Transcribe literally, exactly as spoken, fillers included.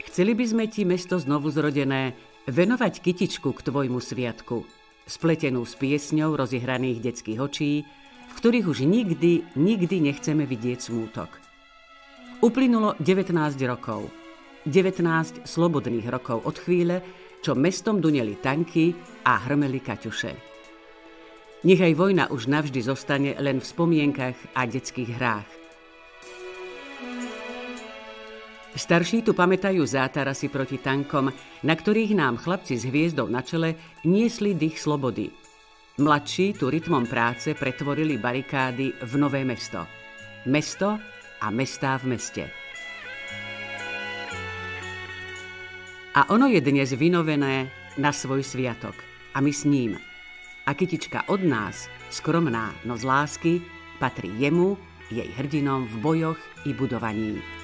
Chceli by sme ti, mesto znovu zrodené, venovať kytičku k tvojmu sviatku, spletenú s piesňou rozihraných detských očí, v ktorých už nikdy, nikdy nechceme vidieť smútok. Uplynulo devätnásť rokov. devätnásť slobodných rokov od chvíle, čo mestom duneli tanky a hrmeli kaťuše. Nechaj vojna už navždy zostane len v spomienkach a detských hrách. Starší tu pamätajú zátarasy proti tankom, na ktorých nám chlapci s hviezdou na čele niesli dých slobody. Mladší tu rytmom práce pretvorili barikády v nové mesto. Mesto a mestá v meste. A ono je dnes vynovené na svoj sviatok. A my s ním. A kytička od nás, skromná, no z lásky, patrí jemu, jej hrdinom v bojoch i budovaní.